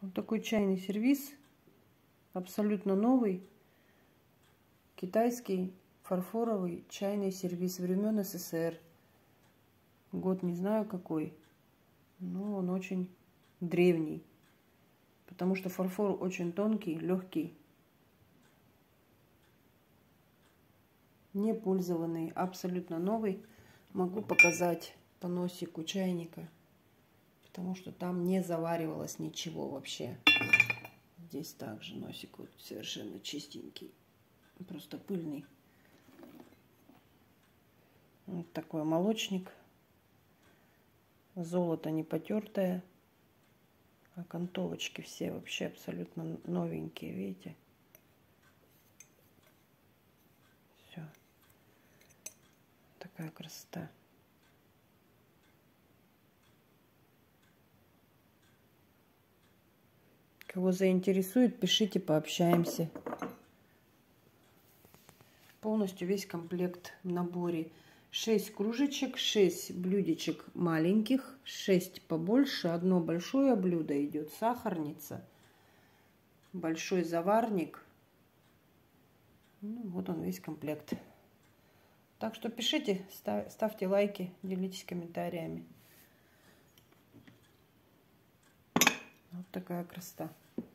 Вот такой чайный сервиз, абсолютно новый, китайский фарфоровый чайный сервиз времен СССР. Год не знаю какой, но он очень древний, потому что фарфор очень тонкий, легкий, не пользованный, абсолютно новый. Могу показать по носику чайника, потому что там не заваривалось ничего вообще. Здесь также носик вот совершенно чистенький, просто пыльный. Вот такой молочник. Золото не потертое. Окантовочки все вообще абсолютно новенькие, видите? Все. Такая красота. Кого заинтересует, пишите, пообщаемся. Полностью весь комплект в наборе. 6 кружечек, 6 блюдечек маленьких, 6 побольше, одно большое блюдо идет, сахарница, большой заварник. Ну, вот он весь комплект. Так что пишите, ставьте лайки, делитесь комментариями. Вот такая красота.